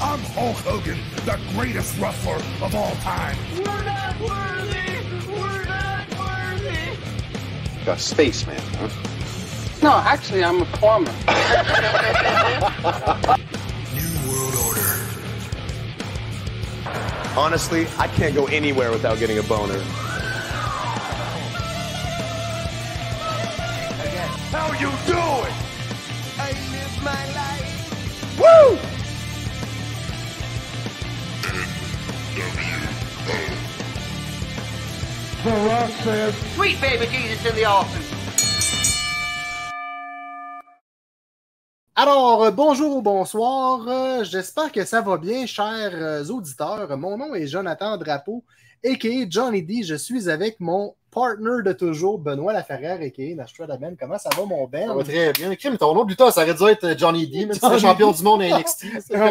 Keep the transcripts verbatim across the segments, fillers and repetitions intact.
I'm Hulk Hogan, the greatest wrestler of all time. We're not worthy! We're not worthy! A spaceman, huh? No, actually, I'm a plumber. New World Order. Honestly, I can't go anywhere without getting a boner. How you doing? I live my life. Woo! The Rock says, Sweet baby Jesus in the office. Alors, euh, bonjour ou bonsoir. Euh, J'espère que ça va bien, chers euh, auditeurs. Mon nom est Jonathan Drapeau, a k a. Johnny D. Je suis avec mon partner de toujours, Benoît Laferrière, a k a. Nashua Ben. Comment ça va, mon Ben? Ça va très bien. Crime, ton nom de lutteur, ça aurait dû être Johnny D, même si c'est champion du monde à N X T.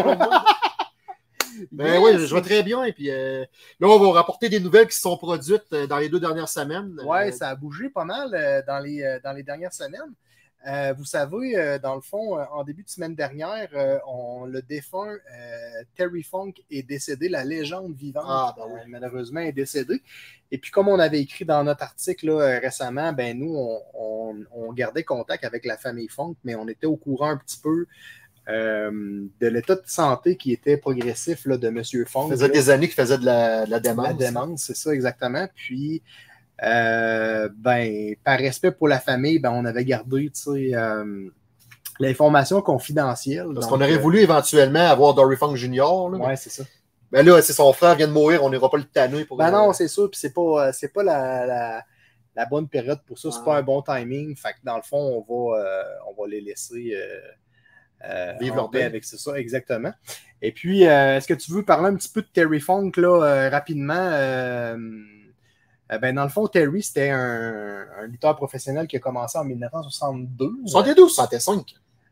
Ben Yes. oui, je vais très bien. Et puis euh, là, on va rapporter des nouvelles qui se sont produites euh, dans les deux dernières semaines. Ouais, Euh, ça a bougé pas mal euh, dans, les, euh, dans les dernières semaines. Euh, vous savez, euh, dans le fond, euh, en début de semaine dernière, euh, on, le défunt euh, Terry Funk est décédé, la légende vivante, Ah, ben oui. euh, malheureusement, est décédé. Et puis, comme on avait écrit dans notre article là, euh, récemment, ben nous, on, on, on gardait contact avec la famille Funk, mais on était au courant un petit peu euh, de l'état de santé qui était progressif là, de M. Funk. Ça faisait là. des années qu'il faisait de la, de la démence. La démence, c'est ça exactement. Puis, euh, ben, par respect pour la famille, ben, on avait gardé, tu sais, euh, l'information confidentielle. Parce donc, qu'on aurait euh, voulu éventuellement avoir Dory Funk Junior Là. Ouais, c'est ça. Ben là, c'est son frère vient de mourir, on n'ira pas le tanner pour. Ben euh, non, c'est sûr, puis c'est pas, euh, c'est pas la, la, la bonne période pour ça, c'est Ah. pas un bon timing. Fait que dans le fond, on va, euh, on va les laisser euh, euh, Vivre en leur paix paix. avec c'est ça, exactement. Et puis, euh, est-ce que tu veux parler un petit peu de Terry Funk là, euh, rapidement? Euh, euh, ben, dans le fond, Terry, c'était un, un lutteur professionnel qui a commencé en mille neuf cent soixante-deux. soixante-deux ou soixante-cinq?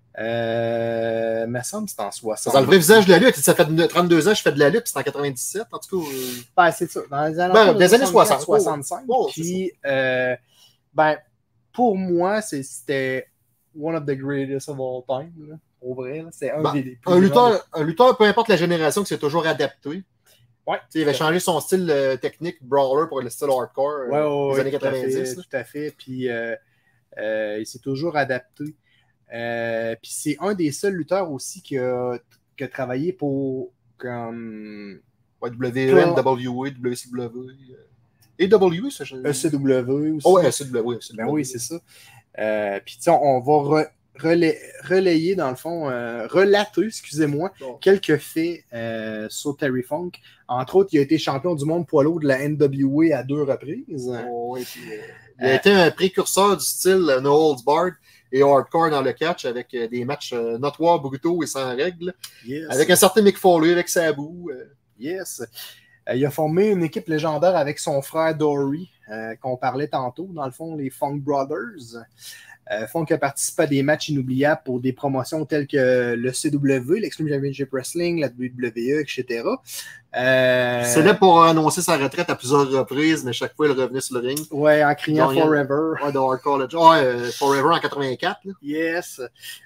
Euh, me semble que c'est en C'est soixante. dans le vrai visage de la lutte. Ça fait trente-deux ans que je fais de la lutte, puis c'est en quatre-vingt-dix-sept. En tout cas, euh, Ben, c'est ça. Dans les, Ben, des années soixante. soixante-cinq. Oh, c'est Puis, euh, ben, pour moi, c'est- c'était one of the greatest of all time. Là, pour vrai, là. C'est un Ben, des des plus un grands. lutteur, un lutteur, peu importe la génération, qui s'est toujours adapté. Ouais. Tu sais, il avait changé son style euh, technique brawler pour le style hardcore euh, Ouais, ouais, des ouais, années tout à quatre-vingt-dix. fait, là. tout à fait. Puis, euh, euh, il s'est toujours adapté. Euh, puis, c'est un des seuls lutteurs aussi qui a, qui a travaillé pour comme Ouais, W E N, W E, W C W. euh, Et W, ça, je... E C W aussi. Oh, ouais, E C W, oui. Ben oui, c'est ça. Euh, puis, tu sais, on va re- relay- relayer, dans le fond, euh, relater, excusez-moi, Bon. quelques faits euh, sur Terry Funk. Entre autres, il a été champion du monde poids lourd de la N W A à deux reprises. Oh, ouais, puis, euh, il a été un précurseur du style euh, No Holds Barred et hardcore dans le catch avec euh, des matchs euh, notoires, brutaux et sans règles. Yes. Avec un certain Mick Foley, avec Sabu. Euh, Yes. Euh, il a formé une équipe légendaire avec son frère Dory, euh, qu'on parlait tantôt, dans le fond, les Funk Brothers. Euh, Funk a participé à des matchs inoubliables pour des promotions telles que le C W, l'Extreme Championship Wrestling, la W W E, et cetera. Euh, C'est là pour annoncer sa retraite à plusieurs reprises, mais chaque fois, il revenait sur le ring. Ouais, en criant Gagnant. Forever. Ouais, de Hardcore Legend. Ouais, euh, Forever en quatre-vingt-quatre. Là. Yes.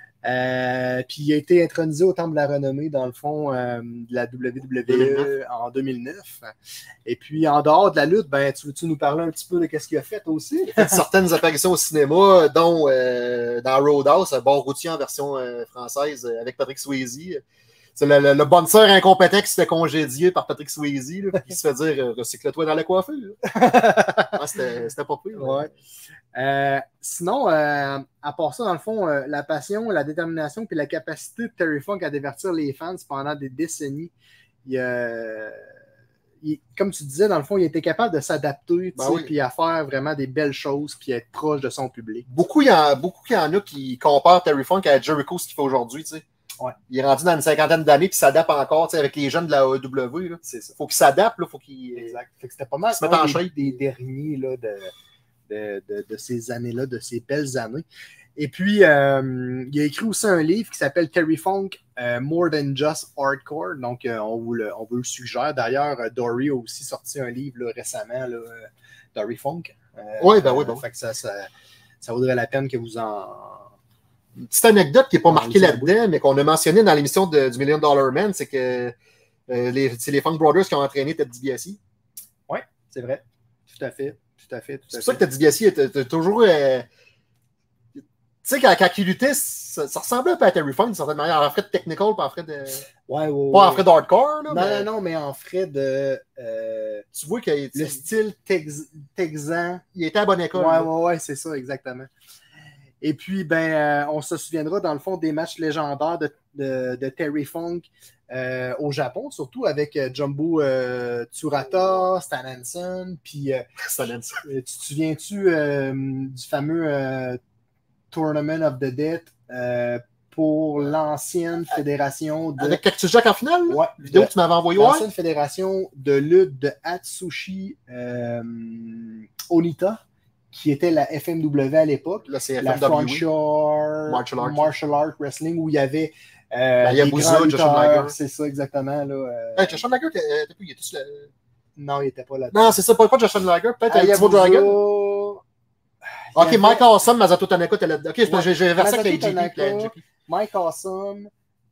Euh, puis il a été intronisé au Temple de la Renommée, dans le fond, euh, de la W W E deux mille neuf. en deux mille neuf. Et puis, en dehors de la lutte, ben, tu veux-tu nous parler un petit peu de ce qu'il a fait aussi? Il a fait certaines apparitions au cinéma, dont euh, dans Roadhouse, un bon routier en version euh, française euh, avec Patrick Swayze. C'est le, le, le bonne-sœur incompétent qui se fait congédier par Patrick Swayze, là, puis qui se fait dire euh, recycle-toi dans la coiffure. Ah, c'était c'était pas pire. Ouais. Euh, sinon, euh, à part ça, dans le fond, euh, la passion, la détermination puis la capacité de Terry Funk à divertir les fans pendant des décennies, il, euh, il- comme tu disais, dans le fond, il était capable de s'adapter, tu Ben sais, oui. puis à faire vraiment des belles choses, puis être proche de son public. Beaucoup, il y, en, beaucoup il y en a qui comparent Terry Funk à Jericho, ce qu'il fait aujourd'hui. Tu sais. Ouais. Il est rendu dans une cinquantaine d'années, puis s'adapte encore tu sais, avec les jeunes de la A E W. Là. C'est ça. Faut qu'il s'adapte, là, faut qu'il. Exact. Fait que c'était pas mal Se mettre en un shape. des, des derniers là, de, de, de, de ces années-là, de ces belles années. Et puis, euh, il a écrit aussi un livre qui s'appelle Terry Funk, euh, More Than Just Hardcore. Donc, euh, on, vous le, on vous le suggère. D'ailleurs, euh, Dory a aussi sorti un livre là, récemment, là, euh, Dory Funk. Euh, Ouais, ben oui, ben oui. Fait que ça, ça, ça vaudrait la peine que vous en, Une petite anecdote qui n'est pas Ah, marquée oui, c'est là-dedans, mais qu'on a mentionné dans l'émission de- du Million Dollar Man, c'est que euh, les, c'est les Funk Brothers qui ont entraîné Ted DiBiase. Oui, c'est vrai. Tout à fait. Tout à fait. Tout C'est à pour ça fait. que Ted DiBiase était, était toujours. Euh, tu sais, quand, quand il luttait, ça, ça ressemblait un peu à Terry Funk d'une certaine manière, en frais de technical, pas en frais de. Ouais, ouais, Pas en ouais. frais d'hardcore. Là, Non, mais non, non, mais en frais de. euh, Tu vois qu'il le style tex- texan. il était à bonne école. Ouais, là. ouais, ouais, c'est ça, exactement. Et puis, ben, euh, on se souviendra, dans le fond, des matchs légendaires de, de, de Terry Funk euh, au Japon, surtout avec euh, Jumbo euh, Tsurata, Stan Hansen, puis euh, Ça donne ça. tu te souviens-tu euh, du fameux euh, Tournament of the Dead euh, pour l'ancienne fédération de... Avec Cactus Jack en finale, là? Ouais, La vidéo de- que tu m'avais envoyée, ouais. l'ancienne fédération de lutte de Atsushi euh, Onita, qui était la F M W à l'époque. Là, c'est La F M W. Frontier Martial Arts. Martial Art Wrestling, où il y avait euh, Ben, des Yabusa, grands Joshua lutteurs. Liger. C'est ça, exactement. Là, euh, Hey, Joshua Liger, t'es- euh, t'es plus, il est tout sur le- Non, il n'était pas là. Non, c'est ça, pas, pas Joshua Liger, peut-être Ah, un Timo Yabusa, Dragon. il y Ok, avait Mike Awesome, Masato Tanaka, t'es là-dedans. Ok, c'est parce que Ouais. j'ai j'ai versé avec Masato la A J P. Tanaka, la A J P. Mike Awesome.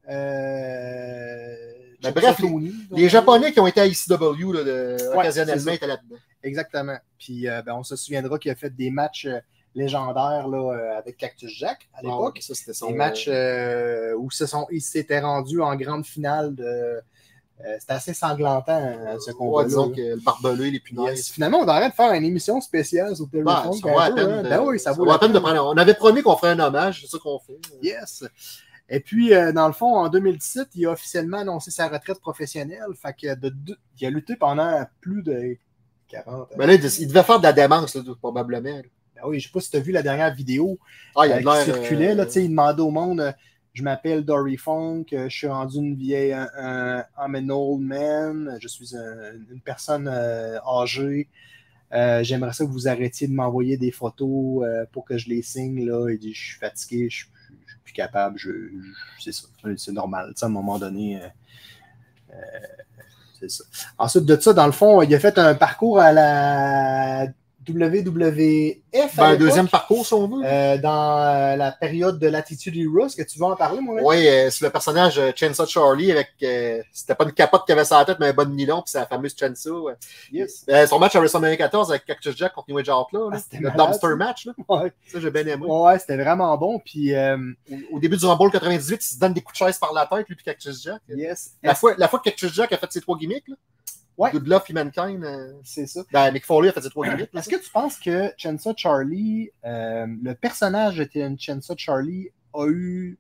Euh... Ben, Chuck bref, Tony, Les donc, Japonais qui ont été à I C W, là, de, Ouais, occasionnellement, c'est ça. étaient là-dedans. Exactement. Puis euh, ben, on se souviendra qu'il a fait des matchs euh, légendaires là, euh, avec Cactus Jack à l'époque. Ah ouais, ça, c'était son. Des matchs euh, où se sont, ils s'étaient rendus en grande finale. De, euh, c'était assez sanglantant, euh, ce Ouais, combat-là. disons là. que le barbelé, les punaises. Yes. Finalement, on arrête de faire une émission spéciale sur Terry Ben, Funk. ça vaut un la peu, peine hein. de- Ben oui, ça ça vaut vaut la peine de prendre. On avait promis qu'on ferait un hommage, c'est ça qu'on fait. Yes. Et puis, euh, dans le fond, en deux mille dix-sept, il a officiellement annoncé sa retraite professionnelle. Fait que de, de- il a lutté pendant plus de quarante ans. Ben là, il il devait faire de la démence, là, probablement. Ben oui, je sais pas si tu as vu la dernière vidéo Ah, il a euh, de qui l'air. circulait. Là, euh, tu sais, il demandait au monde euh, je m'appelle Dory Funk, euh, je suis rendu une vieille. Un, un, I'm an old man, je suis un- une personne euh, âgée. Euh, J'aimerais ça que vous arrêtiez de m'envoyer des photos euh, pour que je les signe. Là. Il dit je suis fatigué, je suis je suis plus capable. Je, je- c'est ça, c'est normal. Tu sais, à un moment donné. euh, euh, c'est ça. Ensuite de ça, dans le fond, il a fait un parcours à la W W F. Ben, à un l'époque. deuxième parcours, si on veut. Euh, dans euh, la période de l'Attitude Era. Est-ce que tu veux en parler, mon ami? Oui, euh, c'est le personnage euh, Chainsaw Charlie avec. Euh, c'était pas une capote qu'il avait sur la tête, mais un bon nylon, puis c'est la fameuse Chainsaw. Ouais. Yes. Euh, son match à WrestleMania quatorze avec Cactus Jack contre New Age Outlaw, là, Ah, c'était le malade, dumpster ça. match. Là. Ouais, Ça, j'ai bien aimé. ouais c'était vraiment bon. Puis, euh, Au, au début du Rumble quatre-vingt-dix-huit, il se donne des coups de chaise par la tête, lui, puis Cactus Jack. yes. La fois, la fois que Cactus Jack a fait ses trois gimmicks, là, Ouais. Good Love puis Mankind, euh, C'est ça. ben, Mick Foley a fait ses trois gimmicks. là, Est-ce que tu penses que Chainsaw Charlie, euh, le personnage de Chainsaw Charlie, a eu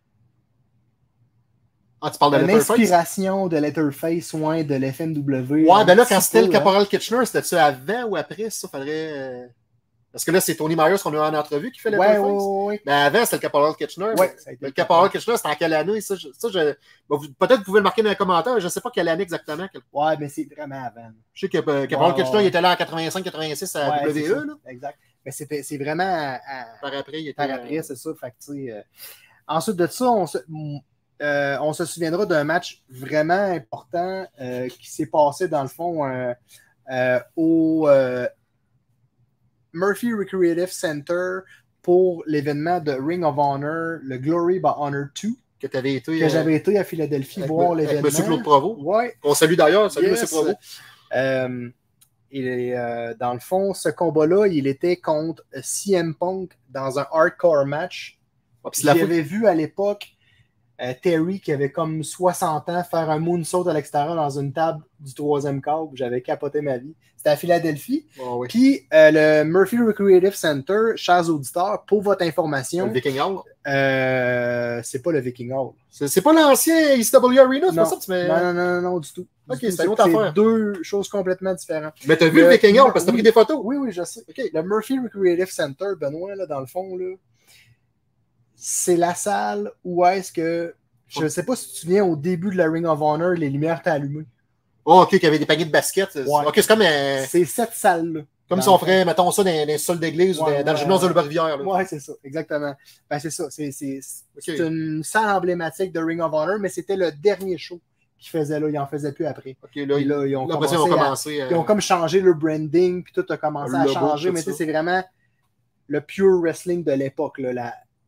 Ah, tu parles de une Letterface? inspiration de Letterface, ouais, de l'F M W? Ouais, ben là, un quand petit c'était le peu, Caporal Kitchener, c'était-tu avant ou après? Ça, faudrait. euh, Parce que là, c'est Tony Myers qu'on a eu en entrevue qui fait hein? Letterface. Ouais, ouais, ouais. Mais avant, c'était le Caporal Kitchener. Ouais, ça a été le le Caporal Kitchener, c'était en quelle année? Ça, je, ça, je... bon, vous- peut-être que vous pouvez le marquer dans les commentaires. Je ne sais pas quelle année exactement. Quel- Ouais, mais c'est vraiment avant. Je sais que euh, Caporal Ouais, Kitchener, ouais. il était là en quatre-vingt-cinq quatre-vingt-six à Ouais, c'est W ça. E. Là. Exact. Mais c'était- c'est vraiment à- à- Par après, il était. par après, c'est ça. Fait que, tu sais, euh, Ensuite de ça, on se, euh, on se souviendra d'un match vraiment important euh, qui s'est passé, dans le fond, euh, euh, au euh, Murphy Recreative Center pour l'événement de Ring of Honor, le Glory by Honor deux, que tu avais été. que euh, j'avais été à Philadelphie avec, voir avec l'événement. M. Claude Provo. Ouais. On salue d'ailleurs. Salut Yes. M. Provo. Euh, et euh, dans le fond, ce combat-là, il était contre C M Punk dans un hardcore match. Ah, puis c'est la fois- J'avais vu à l'époque euh, Terry qui avait comme soixante ans faire un moonsault à l'extérieur dans une table du troisième câble. J'avais capoté ma vie. C'était à Philadelphie. Ah oui. Puis euh, le Murphy Recreative Center, chers auditeurs, pour votre information, Le Viking Hall. euh, c'est pas le Viking Hall. C'est c'est pas l'ancien I C W Arena, c'est Non. pas ça? Tu mets... Non, non, non, non, non, du tout. Du Ok, tout. c'est une autre affaire. deux choses complètement différentes. Mais t'as vu Le- le Viking Hall parce que t'as oui. pris des photos. Oui, oui, je sais. Ok. Le Murphy Recreative Center, Benoît, là, dans le fond, là, c'est la salle où est-ce que. Je ne sais pas si tu te souviens, au début de la Ring of Honor, les lumières étaient allumées. Oh, ok, qu'il y avait des paniers de basket. Ouais. Ok, c'est comme, euh, C'est cette salle-là. comme Dans si on le fond. ferait, mettons ça, dans, dans les sols d'église ou Ouais, dans, dans le ouais, gymnase de ouais. Loup-Rivière. Oui, c'est ça, exactement. Ben, c'est ça. C'est c'est- c'est Ok. une salle emblématique de Ring of Honor, mais c'était le dernier show qu'ils faisaient là. Ils n'en faisaient plus après. Ok, là, Puis ils, là, ils ont là, après ça, commencé ils ont à- commencé. euh, Ils ont comme changé le branding, puis tout a commencé Le à logo, changer, tout mais tu sais, ça. c'est vraiment le pure wrestling de l'époque. là, La...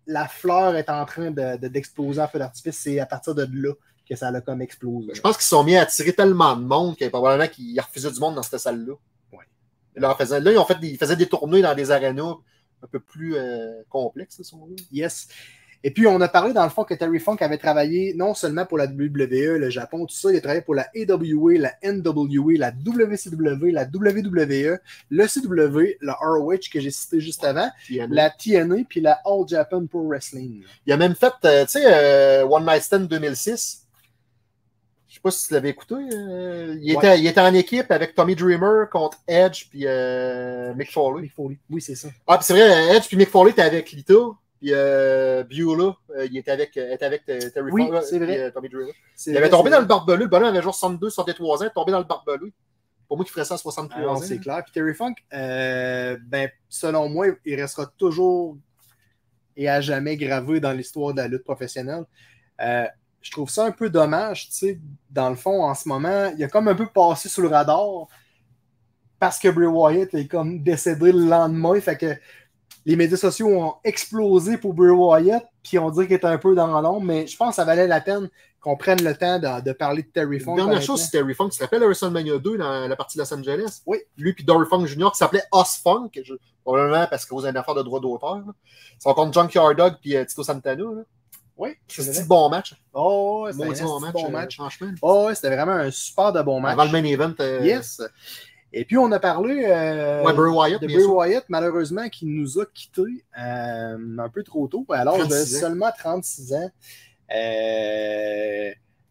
la fleur est en train de, de, d'exploser en feu d'artifice, c'est à partir de là que ça a comme explosé. Je pense qu'ils se sont mis à attirer tellement de monde qu'il y a probablement qu'ils refusaient du monde dans cette salle-là. Ouais. Là, faisaient, là, ils, ont fait des, ils faisaient des tournées dans des arénas un peu plus euh, complexes. Là, yes. Et puis, on a parlé dans le fond que Terry Funk avait travaillé non seulement pour la W W E, le Japon, tout ça, il a travaillé pour la A W A, la N W A, la W C W, la W W E, le C W, le R O H que j'ai cité juste avant, T N A. La T N A, puis la All Japan Pro Wrestling. Il a même fait, euh, tu sais, euh, One Night Stand deux mille six. Je sais pas si tu l'avais écouté. Euh, il, Ouais. était, il était en équipe avec Tommy Dreamer contre Edge puis euh, Mick Foley. Mick Foley. Oui, c'est ça. Ah, puis c'est vrai, Edge puis Mick Foley étaient avec Lita. Puis euh, Beulah, euh, il était avec, était avec Terry Oui, Funk c'est vrai. et euh, Tommy Dreamer. C'est Il avait vrai, tombé c'est dans le vrai. barbelé. Le bonhomme avait genre soixante-deux, soixante-trois ans. Il est tombé dans le barbelé. Pour moi qui ferait ça à soixante-trois Ah non, ans. c'est clair. Puis Terry Funk, euh, ben, selon moi, il restera toujours et à jamais gravé dans l'histoire de la lutte professionnelle. Euh, je trouve ça un peu dommage, tu sais, dans le fond, en ce moment, il a comme un peu passé sous le radar parce que Bray Wyatt est comme décédé le lendemain, fait que les médias sociaux ont explosé pour Bray Wyatt, puis on dit qu'il était un peu dans l'ombre, mais je pense que ça valait la peine qu'on prenne le temps de, de parler de Terry Funk. Dernière honnêtement. chose, c'est Terry Funk. Tu te rappelles WrestleMania deux dans la partie de Los Angeles? Oui. Lui puis Dory Funk Junior qui s'appelait Os Funk, je- probablement parce qu'il y a une affaire de droit d'auteur. là. C'est encore Junkyard Dog puis euh, Tito Santana. Là. Oui, C'est c'est un vrai. bon match. Oh, ouais, c'était Maudit un bon esti match, bon euh, match. franchement. Oh, ouais, c'était vraiment un super de bon match. Avant le main event. euh, Yes. Et puis, on a parlé euh, Ouais, Bray Wyatt, de bien Bray sûr. Wyatt, malheureusement, qui nous a quittés euh, un peu trop tôt, à l'âge de trente-six ans. seulement trente-six ans. Euh,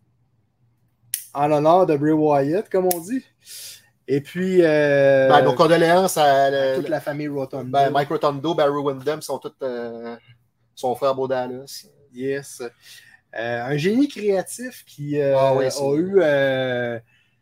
en l'honneur de Bray Wyatt, comme on dit. Et puis, euh, Ben, nos condoléances à, le- toute la famille Rotundo. ben, Mike Rotundo, Barry Windham sont tous euh, son frère Bo Dallas. Yes. Euh, un génie créatif qui euh, Ah oui, c'est- a eu euh,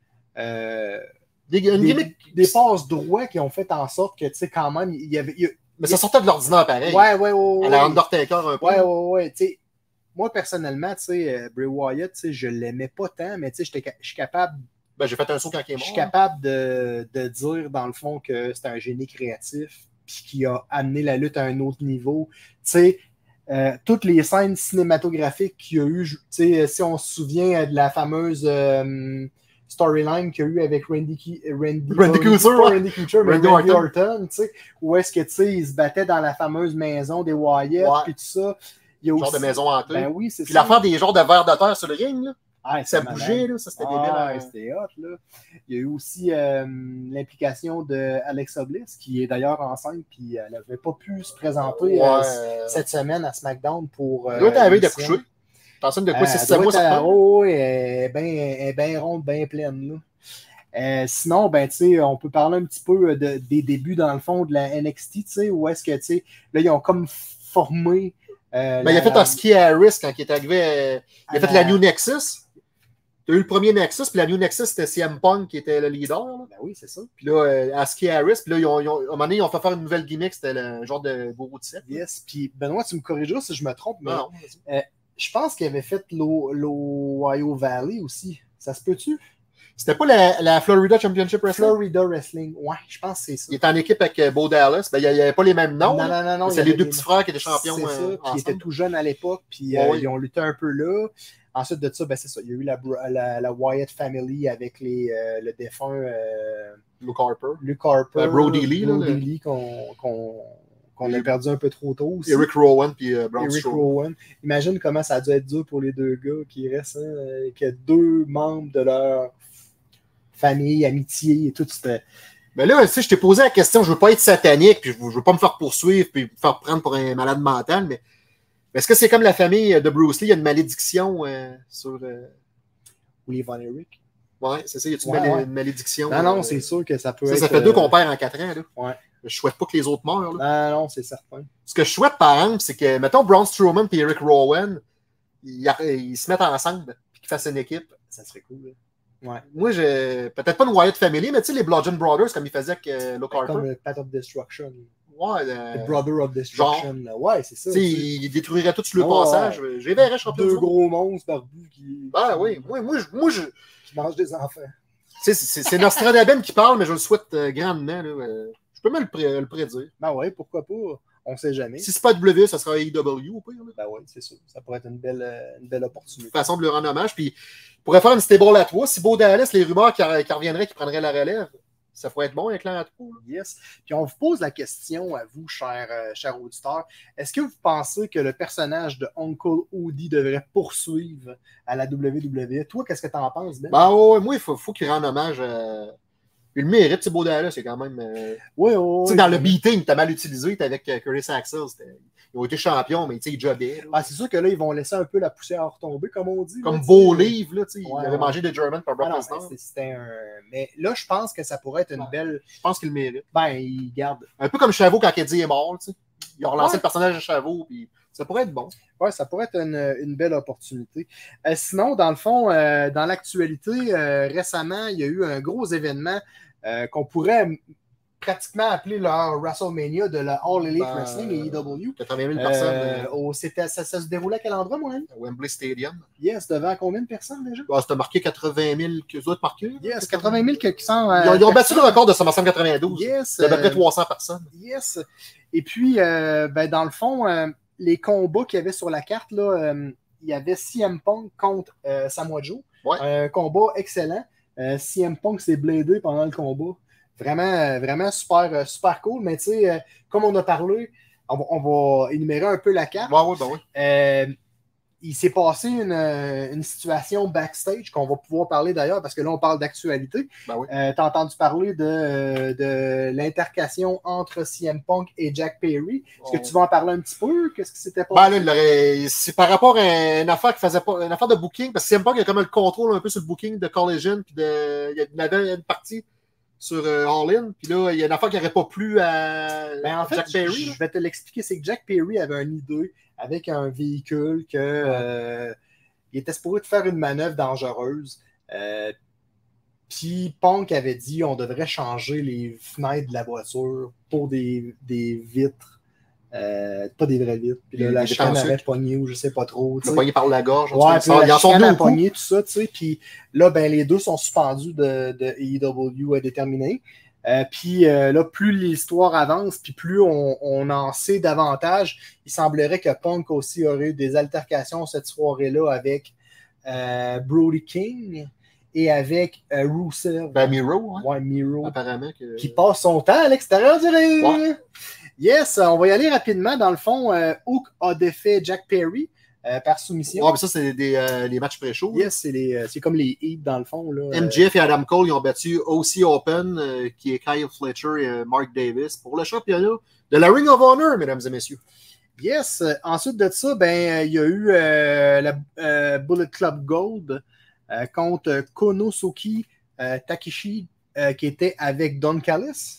euh, Des, une des, gimmick, des passes droits qui ont fait en sorte que, tu sais, quand même, il y avait... il y a- mais ça sortait de l'ordinaire pareil. Ouais, ouais, ouais. À la ouais. Undertaker un peu. Ouais, ouais, ouais. Tu sais, moi, personnellement, tu sais, euh, Bray Wyatt, tu sais, je l'aimais pas tant, mais tu sais, j'étais ca- je suis capable, Ben, j'ai fait un saut quand il est je mort. suis capable de, de dire, dans le fond, que c'est un génie créatif, puis qui a amené la lutte à un autre niveau. Tu sais, euh, toutes les scènes cinématographiques qu'il y a eu, tu sais, si on se souvient de la fameuse euh, storyline qu'il y a eu avec Randy, Ki- Randy, Randy pas- Couture, pas ouais. Randy Couture, mais Randy Randy Orton. Orton, tu sais, où est-ce que, tu sais, il se battait dans la fameuse maison des Wyatt, Ouais. puis tout ça. Il y a Genre aussi... de maison hantée. Ben oui, c'est Puis ça. l'affaire des genres de verres de terre sur le ring, là. Ah, Ça c'est bougeait, malade. là. Ça, c'était Ah, débile. hein. c'était hot, là. Il y a eu aussi euh, l'implication de Alexa Bliss, qui est d'ailleurs enceinte, puis elle n'avait pas pu se présenter euh, Ouais. cette semaine à SmackDown pour. Elle doit être à la veille de l'émission. coucher. T'es enceinte de Euh, quoi? C'est elle sept doit mois, être à- ça oh, oui, elle est bien est bien ronde, bien pleine, là. Euh, sinon, ben, tu sais, on peut parler un petit peu de, des débuts, dans le fond, de la N X T, tu sais, où est-ce que, tu sais, là, ils ont comme formé. euh, Ben, il a la- fait un ski à Harris quand il est arrivé. euh, Il a à fait la New Nexus. Tu as eu le premier Nexus, puis la New Nexus, c'était C M Punk qui était le leader. là. Ben oui, c'est ça. Puis là, euh, à Ski Harris, puis là, ils ont, ils ont- à un moment donné, ils ont fait faire une nouvelle gimmick, c'était le genre de gourou de set. Yes. Puis, Benoît, tu me corrigeras si je me trompe, mais Non, non, vas-y. je pense qu'il avait fait l'O- l'Ohio Valley aussi. Ça se peut-tu? C'était pas la, la Florida Championship Wrestling? Florida Wrestling. Ouais, je pense que c'est ça. Il était en équipe avec euh, Bo Dallas. Ben, il n'y avait pas les mêmes noms. non, là. non, non, non. C'est il y les avait deux des- petits frères qui étaient champions. C'est ça. euh, Puis ils étaient ensemble. tout jeunes à l'époque. Puis Ouais, euh, oui. ils ont lutté un peu là. Ensuite de ça, ben, c'est ça. Il y a eu la, la, la Wyatt Family avec les, euh, le défunt euh, Luke Harper. Luke Harper. Euh, Brody Lee, là, Brody le- Lee qu'on qu'on- qu'on a Et- perdu un peu trop tôt aussi. Eric Rowan puis euh, Braun Eric Strowman. Rowan. Imagine comment ça a dû être dur pour les deux gars qui restent, hein, euh, qu'il y a deux membres de leur famille, amitié et tout. C'était... Mais là, tu sais, je t'ai posé la question, je veux pas être satanique, puis je veux, je veux pas me faire poursuivre, puis me faire prendre pour un malade mental, mais mais est-ce que c'est comme la famille de Bruce Lee, il y a une malédiction euh, sur... euh, Willie Von Erich. Ouais, c'est ça, il y a une, Ouais, malé- ouais. une malédiction? Non, non, euh, c'est sûr que ça peut ça, être... ça fait deux euh, qu'on perd en quatre ans, là. Ouais. Je souhaite pas que les autres meurent, là. Non, non, c'est certain. Ce que je souhaite, par exemple, c'est que, mettons, Braun Strowman et Eric Rowan, ils, ils se mettent ensemble, puis qu'ils fassent une équipe. Ça serait cool. Là. Ouais. Moi, j'ai peut-être pas une Wyatt Family, mais tu sais, les Bludgeon Brothers, comme ils faisaient avec euh, Luke Harper. Comme le Path of Destruction. Ouais, euh, The Brother of Destruction. là. Ouais, c'est ça. tu sais, tu sais. ils détruiraient tout sur le Ouais, passage. J'ai verrais champion Deux du monde. gros monstres barbus qui, Ah oui, moi, moi, je- moi je. qui mangent des enfants. Tu sais, c'est c'est Nostradamus qui parle, mais je le souhaite euh, grandement. Là, euh, je peux même le, pré- le prédire. Ben ouais, pourquoi pas. On sait jamais. Si c'est pas W W E, ça sera A E W au pire. Là. Ben oui, c'est sûr. Ça pourrait être une belle, euh, une belle opportunité. Façon de lui rendre hommage. Puis, il pourrait faire une stable à trois. Si Bo Dallas, les rumeurs qui, qui reviendraient, qui prendraient la relève, ça pourrait être bon avec l'air à trois. Yes. Puis on vous pose la question à vous, chers euh, cher auditeurs. Est-ce que vous pensez que le personnage de Uncle Howdy devrait poursuivre à la W W E? Toi, qu'est-ce que tu en penses, Ben? Ben ouais, moi, il faut, faut qu'il rende hommage à... Il le mérite, c'est Bo Dallas, c'est quand même... Euh... Oui, oui, oui. Dans le beating, t'as mal utilisé, t'es avec Curtis Axel. Ils ont été champions, mais ils jobbaient. Ah, c'est sûr que là, ils vont laisser un peu la poussière retomber, comme on dit. Comme là, beau livre, là, ouais, il avait ouais. mangé des German par Brock ah Lesnar. non, c'était un... Mais là, je pense que ça pourrait être une ouais. belle... Je pense qu'il le mérite. Ben, il garde... Un peu comme Chavo quand Eddie est mort, tu sais. Ils ont relancé ouais. le personnage de Chavo, puis ça pourrait être bon. Oui, ça pourrait être une, une belle opportunité. Euh, sinon, dans le fond, euh, dans l'actualité, euh, récemment, il y a eu un gros événement euh, qu'on pourrait pratiquement appeler leur WrestleMania de la All Elite ben, Wrestling et E W. quatre-vingt mille personnes. Euh, au, c'était, ça, ça se déroulait à quel endroit, mon ami? Wembley Stadium. Yes, devant combien de personnes déjà? Ben, c'était marqué quatre-vingt mille que autres marqués. Yes, quatre-vingt mille qui sont. Euh, ils, ont, ils ont battu le record de SummerSlam quatre-vingt-douze. Yes. Il y a à peu près euh, trois cents personnes. Yes. Et puis, euh, ben, dans le fond, euh, les combats qu'il y avait sur la carte, là, euh, il y avait C M Punk contre euh, Samoa Joe. Ouais. Un combat excellent. Euh, C M Punk s'est bladé pendant le combat. Vraiment, vraiment super, super cool. Mais tu sais, euh, comme on a parlé, on va, on va énumérer un peu la carte. Ouais, ouais, ben oui. Euh, il s'est passé une, une situation backstage qu'on va pouvoir parler d'ailleurs, parce que là, on parle d'actualité. Ben oui. Euh, tu as entendu parler de, de l'intercation entre C M Punk et Jack Perry. Est-ce ouais. que tu vas en parler un petit peu? Qu'est-ce qui s'était passé? Ben là, il aurait... c'est par rapport à une affaire qui faisait pas, une affaire de booking, parce que C M Punk a comme le contrôle un peu sur le booking de Collision, puis de... il y avait une partie sur euh, All In, puis là, il y a une affaire qui n'aurait pas plu à ben, en fait, Jack Perry. Je, je vais te l'expliquer, c'est que Jack Perry avait une idée avec un véhicule que euh, il était supposé de faire une manœuvre dangereuse. Euh, puis Punk avait dit on devrait changer les fenêtres de la voiture pour des, des vitres. Euh, pas des vraies vitres. Puis là, des, la des chicane avait pogné ou je sais pas trop. Le pogné par la gorge. Ouais, puis la il en chicane a deux pogné, tout ça, tu sais. Puis là, ben, les deux sont suspendus de, de A E W à déterminer. Euh, puis euh, là, plus l'histoire avance, puis plus on, on en sait davantage, il semblerait que Punk aussi aurait eu des altercations cette soirée-là avec euh, Brody King et avec euh, Rusev. Ben, Miro, hein? Ouais, Miro. Apparemment. Que... Qui passe son temps à l'extérieur du ring. Ouais. Yes, on va y aller rapidement. Dans le fond, euh, Hook a défait Jack Perry euh, par soumission. Ouais, mais ça, c'est des, euh, les matchs pré-show. Yes, c'est, les, euh, c'est comme les Heat dans le fond. Là, M J F et Adam Cole, ils ont battu O C Open, euh, qui est Kyle Fletcher et euh, Mark Davis, pour le championnat de la Ring of Honor, mesdames et messieurs. Yes. Euh, ensuite de ça, ben, il y a eu euh, la euh, Bullet Club Gold euh, contre Konosuke euh, Takeshi, euh, qui était avec Don Callis.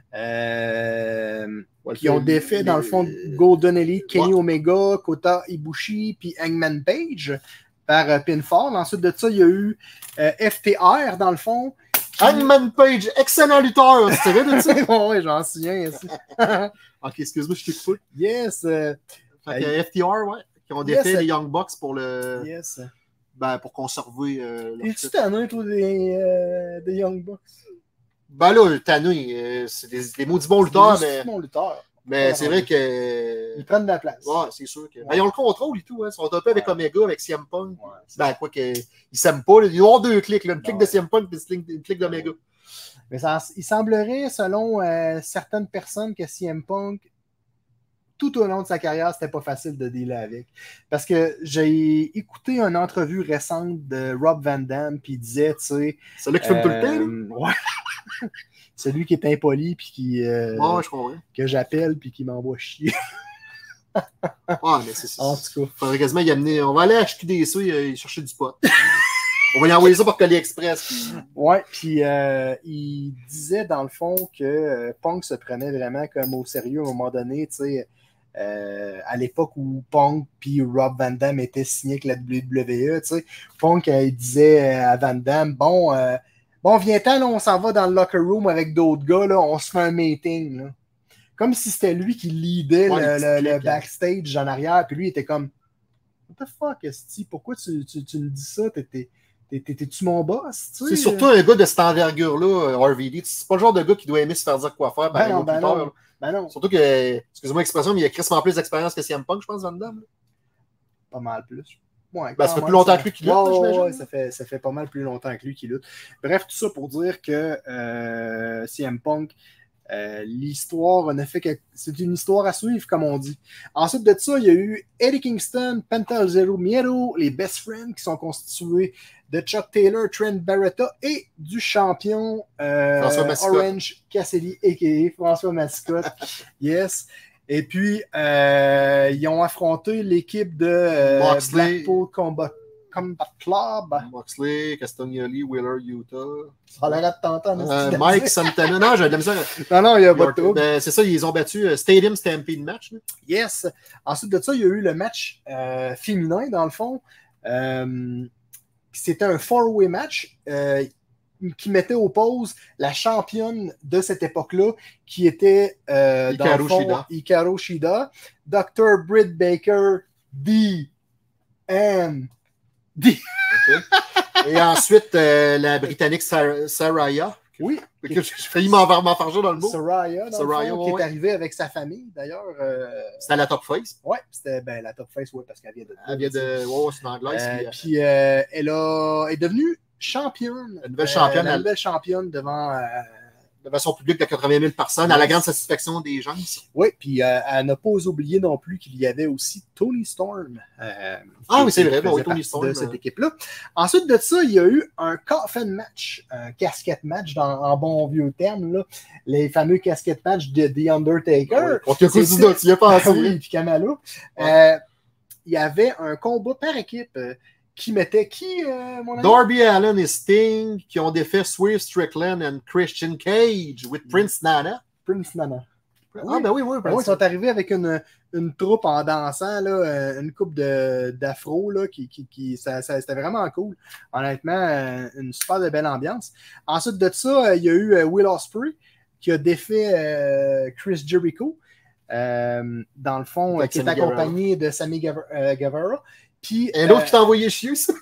Euh, ouais, qui ont défait, dans le fond, Golden Elite, Kenny ouais. Omega, Kota Ibushi, puis Hangman Page par euh, pinfall. Ensuite de ça, il y a eu euh, F T R, dans le fond. Qui... Hangman Page, excellent lutteur, tu savais de ça? Oui, j'en souviens. Ok, excuse-moi, je t'ai coupé. Yes. Euh, fait que, euh, F T R, ouais, qui ont défait yes, les Young Bucks pour le... Yes. Ben, pour conserver... Euh, Es-tu tanné, toi, des, euh, des Young Bucks? Ben là, tanné, euh, c'est des, des maudits bons lutteurs, mais... bons lutteurs. Mais ouais, c'est vrai que... Ils prennent de la place. Ouais, c'est sûr. Que... Ouais. Ben, ils ont le contrôle et tout. Hein. Ils sont un peu avec ouais. Omega, avec C M Punk. Ouais, ben, quoi que... Ils s'aiment pas. Là. Ils ont deux clics. Là. Une clique ouais. de C M Punk et une clique d'Omega. Mais ça, il semblerait, selon euh, certaines personnes, que C M Punk, tout au long de sa carrière, c'était pas facile de dealer avec. Parce que j'ai écouté une entrevue récente de Rob Van Dam, puis il disait, tu sais... C'est là qui fume euh, tout le temps, là? Ouais. Celui qui est impoli, puis qui... Euh, ouais, je comprends. Que j'appelle, puis qui m'envoie chier. Ouais, mais c'est ça. En tout cas. Faudrait quasiment y amener... On va aller acheter des sous et chercher du pot. On va y envoyer ça par Colis Express. Puis... Ouais, puis euh, il disait, dans le fond, que euh, Punk se prenait vraiment comme au sérieux à un moment donné, tu sais... Euh, à l'époque où Punk puis Rob Van Dam étaient signés avec la W W E, tu sais, Punk euh, il disait à Van Dam, bon, euh, bon, viens-t'en, là, on s'en va dans le locker room avec d'autres gars, là, on se fait un meeting, là. Comme si c'était lui qui leadait ouais, le, le, le backstage en arrière, puis lui il était comme, what the fuck, esti, pourquoi tu, tu, tu me dis ça, t'es, T'es-tu mon boss? Tu sais? C'est surtout un gars de cette envergure-là, R V D. C'est pas le genre de gars qui doit aimer se faire dire quoi faire par Ben un non, autre ben lutteur, non. là. Ben non. Surtout que, excusez-moi l'expression, mais il y a crissement plus d'expérience que C M Punk, je pense, Van Damme. là. Pas mal plus. Ouais, Ben, ça quand fait plus même, longtemps ça- que lui qui lutte, Ouais, là, ouais, j'imagine. ouais, ça fait, ça fait pas mal plus longtemps que lui qui lutte. Bref, tout ça pour dire que euh, C M Punk, euh, l'histoire ne fait que. C'est une histoire à suivre, comme on dit. Ensuite de ça, il y a eu Eddie Kingston, Penta El Zero Miedo, les Best Friends qui sont constitués de Chuck Taylor, Trent Barretta et du champion euh, François Mascotte. Orange Cassidy, a k a. François Mascotte. Yes. Et puis, euh, ils ont affronté l'équipe de euh, Moxley. Blackpool Combat, Combat Club. Moxley, Castagnoli, Wheeler, Utah. Ça a l'air de t'entendre. Euh, c'est-tu Mike de Santana. Non, j'ai de la misère. Non, non, il n'y a pas de trouble. Ben, c'est ça, ils ont battu euh, Stadium Stampede match. là. Yes. Ensuite de ça, il y a eu le match euh, féminin, dans le fond. Euh, C'était un four-way match euh, qui mettait aux pauses la championne de cette époque-là, qui était euh, dans Hikaru le fond, Shida. Hikaru Shida, docteur Britt Baker, D. M. D. Et ensuite, euh, la Britannique Sar- Saraya. Oui. Que J'ai failli m'en m'enfarger dans le mot. Soraya, dans Soraya, le fond, ouais, qui ouais. est arrivée avec sa famille, d'ailleurs. Euh, C'était à la Top Face. ouais, c'était ben, la top face, ouais, parce qu'elle vient de. Elle vient de. Ouais, ouais, c'est une anglaise. Euh, puis, euh, puis euh, elle a, est devenue championne. La nouvelle championne, la elle- nouvelle championne devant. euh, devant son public de quatre-vingt mille personnes, à la grande satisfaction des gens. oui, puis euh, elle n'a pas oublié non plus qu'il y avait aussi Tony Storm. euh, Ah qui- oui, c'est qui vrai, faisait oui, Tony partie Storm, de cette euh. équipe-là. Ensuite de ça, il y a eu un coffin match, un casquette match dans, en bon vieux terme, là, les fameux casquette match de The Undertaker. On t'a C'était- dit, tu y as pensé. Ah oui, puis Kamala. Ouais. Euh, il y avait un combat par équipe euh, qui mettait qui, euh, mon ami? Darby Allin et Sting qui ont défait Swerve Strickland and Christian Cage with Prince Nana. Prince Nana. Ah, ben oui, oui, Ben oui, ils sont arrivés avec une, une troupe en dansant, là, euh, une coupe de- d'afro, là, qui, qui, qui ça, ça- c'était vraiment cool. Honnêtement, euh, une super de belle ambiance. Ensuite de ça, euh, il y a eu euh, Will Ospreay qui a défait euh, Chris Jericho, euh, dans le fond, Avec euh, qui est Sammy accompagné de Sammy Guevara. euh, Guevara. Puis, Un autre euh, qui t'a envoyé chier, ça.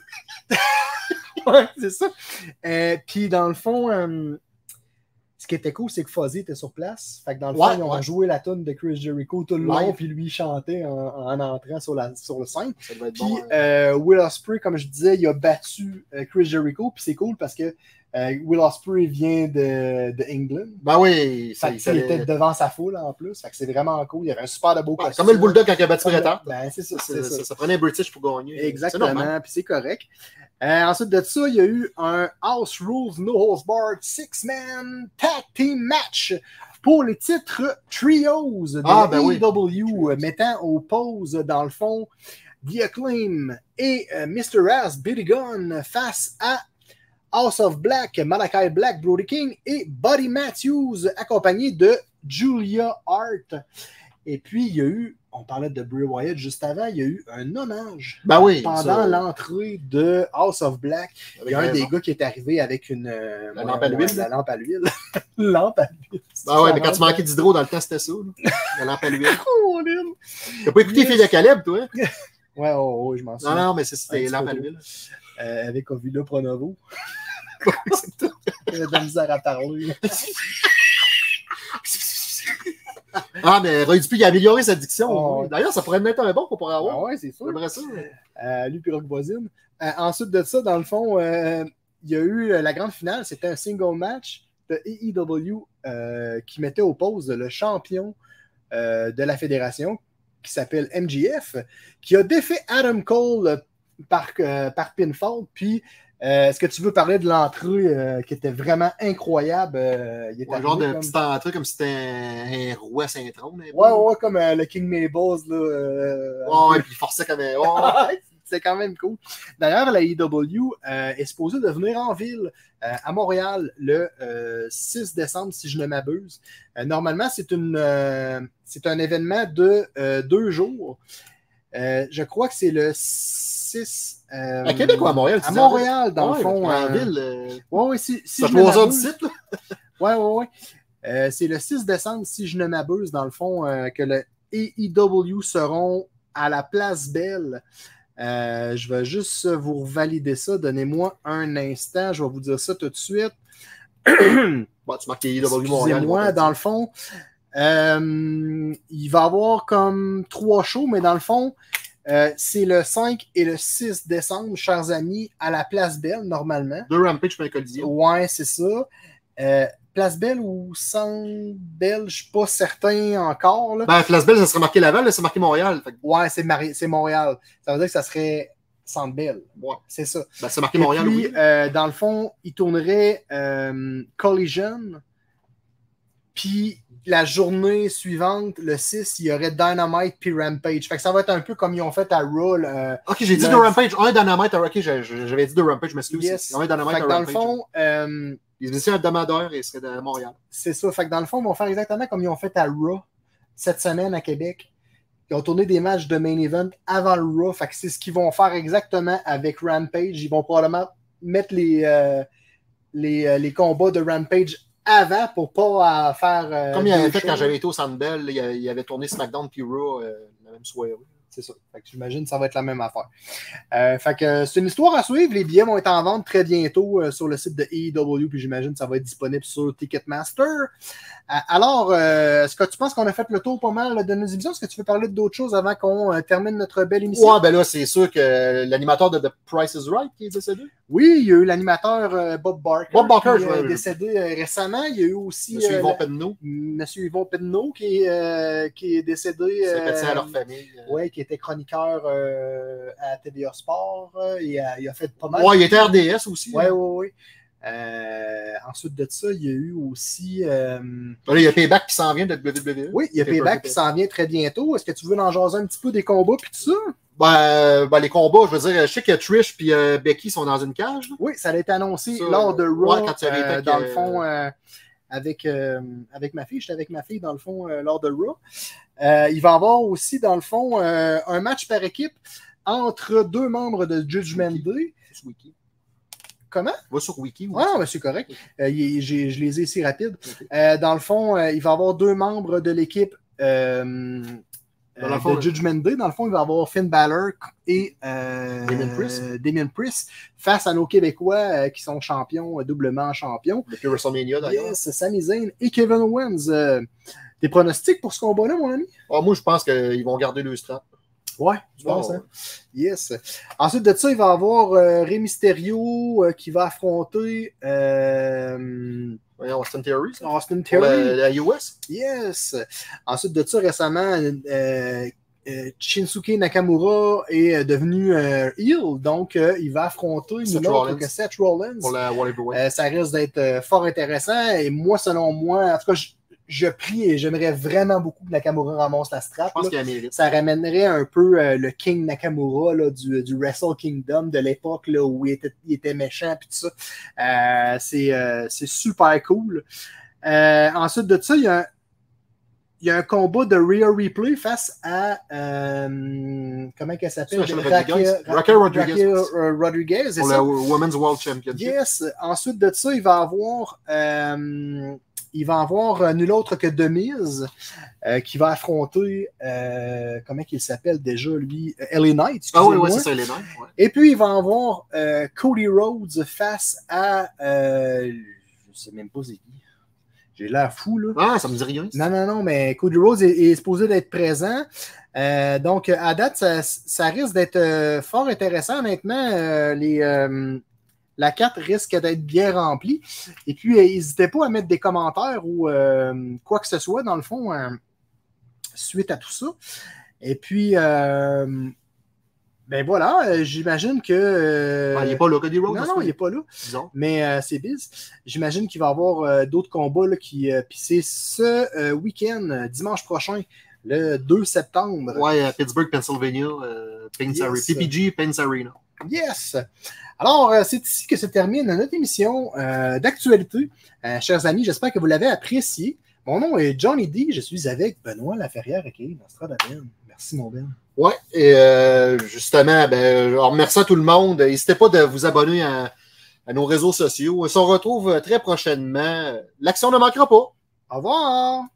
ouais, c'est ça. Euh, puis, dans le fond, euh, ce qui était cool, c'est que Fuzzy était sur place. Fait que dans le Ouais, fond, ils ont ouais. joué la tune de Chris Jericho tout le Live. long, puis lui il chantait en, en entrant sur, la, sur le scène. Ça doit être Puis bon. hein. euh, Will Ospreay, comme je disais, il a battu euh, Chris Jericho, puis c'est cool parce que euh, Will Ospreay vient de, de England. Ben oui, ça, Fait que, ça, il était devant sa foule en plus. Fait que c'est vraiment cool. Il y avait un super de beau ouais, costume. comme le Bulldog quand il a battu Bret Hart. Ben, c'est ça, Ça, c'est ça, ça. ça prenait un British pour gagner. C'est Exactement, normal. puis c'est correct. Euh, ensuite de ça, il y a eu un House Rules No Holds Barred Six-Man Tag Team Match pour les titres Trios de Ah, ben A oui. E W, euh, mettant aux pauses, dans le fond, The Acclaim et euh, mister Ass, Billy Gunn, face à House of Black, Malachi Black, Brody King et Buddy Matthews, accompagné de Julia Hart. Et puis, il y a eu, on parlait de Bray Wyatt juste avant, il y a eu un hommage Ben oui. pendant ça, l'entrée de House of Black. Il avec y a un raison. des gars qui est arrivé avec une. euh, La ouais, lampe à ouais, l'huile. La lampe à l'huile. lampe à l'huile. Ah ouais, mais quand tu manquais d'hydro dans le temps, c'était ça. là. La lampe à l'huile. Oh, l'huile. T'as pas écouté Yes. Fille de Caleb, toi? hein? Ouais, oh, oh, je m'en Non, souviens. non, mais c'est- Un c'était petit lampe à peu l'huile. Euh, avec Ovila Pronovo. Il avait de la misère à parler. Ah, mais Roy Dupuis, il a amélioré sa diction. Oh, oui. ouais. D'ailleurs, ça pourrait être un bon qu'on pourrait Ah avoir. ouais, c'est sûr. J'aimerais ça. Euh, lui puis Rock Voisine. Euh, ensuite de ça, dans le fond, euh, il y a eu euh, la grande finale. C'était un single match de A E W euh, qui mettait aux pauses le champion euh, de la fédération qui s'appelle M J F, qui a défait Adam Cole euh, par, euh, par pinfall. Puis, euh, est-ce que tu veux parler de l'entrée euh, qui était vraiment incroyable? Euh, il est Ouais, arrivé genre de comme- petit entrée comme si c'était un, un roi Saint-Trône. un peu. Ouais, ouais, comme euh, le King Mabels. Là, euh, Ouais, puis il forçait comme un. Ouais. c'est quand même cool. D'ailleurs, la A E W euh, est supposée de venir en ville euh, à Montréal le euh, six décembre, si je ne m'abuse. Euh, normalement, c'est une euh, c'est un événement de euh, deux jours. Euh, je crois que c'est le six. euh, À Québec ou à Montréal? tu À dis, Montréal, dans ouais, le fond. En euh, ville. euh, Ouais, ouais, si, si C'est à je ne trois heures m'abuse- d'ici, là. Ouais, ouais, ouais. Euh, c'est le six décembre, si je ne m'abuse, dans le fond, euh, que le A E W seront à la Place Belle. Euh, je vais juste vous valider ça. Donnez-moi un instant. Je vais vous dire ça tout de suite. Bon, tu marques les I W Montréal. Excusez-moi, dans le fond, euh, il va y avoir comme trois shows, mais dans le fond, euh, c'est le cinq et le six décembre, chers amis, à la Place Belle, normalement. Deux Rampage pour un Coliseum. Ouais, c'est ça. Euh, Place Belle ou Centre Belle, je suis pas certain encore. Là. Ben, Place Belle, ça serait marqué Laval, là, c'est marqué Montréal. Fait... Ouais, c'est, Mar- c'est Montréal. Ça veut dire que ça serait Centre Belle. Ouais. C'est ça. Ben, c'est marqué Et Montréal, puis, oui. euh, dans le fond, il tournerait euh, Collision. Puis la journée suivante, le six, il y aurait Dynamite puis Rampage. Fait que ça va être un peu comme ils ont fait à Raw. Euh, ok, j'ai dit le... de Rampage. Un Dynamite. Ok, j'avais dit de Rampage, je m'excuse. Yes. Un Dynamite fait que à dans Rampage. le fond, euh, les émissions hebdomadaires, ils seraient de Montréal. c'est ça. Fait que dans le fond, ils vont faire exactement comme ils ont fait à Raw cette semaine à Québec. Ils ont tourné des matchs de main event avant le Raw. Fait que c'est ce qu'ils vont faire exactement avec Rampage. Ils vont probablement mettre les, euh, les, euh, les combats de Rampage avant pour pas euh, faire. Euh, Comme il avait deux fait shows. quand j'avais été au Centre Bell, il avait, il avait tourné SmackDown puis Raw euh, la même soirée. C'est ça. Fait que j'imagine que ça va être la même affaire. Euh, fait que euh, c'est une histoire à suivre. Les billets vont être en vente très bientôt euh, sur le site de A E W, puis j'imagine que ça va être disponible sur Ticketmaster. Euh, alors, euh, est-ce que tu penses qu'on a fait le tour pas mal de nos émissions? Est-ce que tu veux parler d'autres choses avant qu'on euh, termine notre belle émission? Ouais, ben là, c'est sûr que l'animateur de The Price is Right qui est décédé. Oui, il y a eu l'animateur euh, Bob Barker, Bob Barker, qui je est vois. euh, décédé euh, récemment. Il y a eu aussi Monsieur euh, Yvon la- Penneau. Monsieur Yvon Penneau qui est, euh, qui est décédé. C'est euh, médecin à leur famille. ouais, qui était chroniqueur euh, à T V A Sport. Euh, il, a, il a fait pas mal. Ouais, il était R D S aussi. Oui, hein. oui, oui. Euh, ensuite de ça, il y a eu aussi. euh, Là, il y a Payback qui s'en vient de W W E. oui, il y a Payback qui s'en vient très bientôt. Est-ce que tu veux en jaser un petit peu des combats puis tout ça? Ben, ben, les combats, je veux dire, je sais que Trish et euh, Becky sont dans une cage. Là. Oui, ça a été annoncé Ça, lors de Raw. ouais, quand tu avais été euh, avec, dans le euh, fond, euh, avec, euh, avec ma fille. J'étais avec ma fille, dans le fond, euh, lors de Raw. Euh, il va y avoir aussi, dans le fond, euh, un match par équipe entre deux membres de Judgment Day. C'est sur Wiki. Comment? Va sur Wiki. Oui, mais c'est correct. Euh, il- j'ai- je les ai ici rapides. Ok. Euh, dans le fond, euh, il va y avoir deux membres de l'équipe euh, Dans le euh, fond, de Judgment Day. Dans le fond, il va y avoir Finn Balor et euh, Damien Priest. Damien Priest face à nos Québécois euh, qui sont champions, euh, doublement champions. Depuis WrestleMania, d'ailleurs. Yes, Sami Zayn et Kevin Owens. Euh, des pronostics pour ce combat-là, mon ami? Ah, moi, je pense qu'ils vont garder le strap. Ouais, je Bon, pense. Hein? Yes. Ensuite de ça, il va y avoir euh, Rey Mysterio euh, qui va affronter euh, Voyons, Austin Theory, ça. Austin Pour Theory. la, la U S. Yes. Ensuite de ça, récemment, euh, euh, Shinsuke Nakamura est euh, devenu euh, heel, donc euh, il va affronter Seth nul autre Rollins. que Seth Rollins. Pour la World Heavyweight. Euh, ça risque d'être euh, fort intéressant et moi, selon moi, en tout cas, je, je prie et j'aimerais vraiment beaucoup que Nakamura ramasse la strap. Je pense là. qu'il y a mérite. Ça ramènerait un peu euh, le King Nakamura là, du, du Wrestle Kingdom de l'époque là, où il était, il était méchant et tout ça. Euh, c'est, euh, c'est super cool. Euh, ensuite de ça, il y a un, il y a un combat de Rhea Ripley face à euh, comment qu'elle s'appelle? Rachel Rodriguez. Ra- Raquel Rodriguez. Raquel, euh, Rodriguez, c'est Pour ça? la Women's World Championship. Yes. Ensuite de ça, il va avoir euh, il va avoir euh, nul autre que Demise euh, qui va affronter euh, comment il s'appelle déjà lui? Euh, L A Knight. Ah oui, excusez-moi. oui, c'est ça, les nains. Ouais. Et puis il va avoir euh, Cody Rhodes face à euh, je sais même pas c'est qui. J'ai l'air fou là. Ah, ça me dit rien. Non, non, non, mais Cody Rhodes est, est supposé d'être présent. Euh, donc, à date, ça, ça risque d'être euh, fort intéressant. Honnêtement, euh, les, euh, la carte risque d'être bien remplie. Et puis, euh, n'hésitez pas à mettre des commentaires ou euh, quoi que ce soit, dans le fond, euh, suite à tout ça. Et puis, euh, ben voilà, euh, j'imagine que... euh, Ah, il n'est pas là, Cody Rhodes. non, non, il n'est pas là. Disons. Mais euh, c'est biz. J'imagine qu'il va y avoir euh, d'autres combats. Là, qui, euh, puis c'est ce euh, week-end, euh, dimanche prochain, le deux septembre. Ouais, à Pittsburgh, Pennsylvania, euh, Payne's Yes. Arena. P P G, Payne's Arena. Yes! Alors, euh, c'est ici que se termine notre émission euh, d'actualité. Euh, chers amis, j'espère que vous l'avez apprécié. Mon nom est Johnny D. Je suis avec Benoît Laferrière et Nostradamus. Merci, mon Ben. Ouais, et euh, justement, ben, je remercie à tout le monde. N'hésitez pas de vous abonner à, à nos réseaux sociaux. On se retrouve très prochainement. L'action ne manquera pas. Au revoir!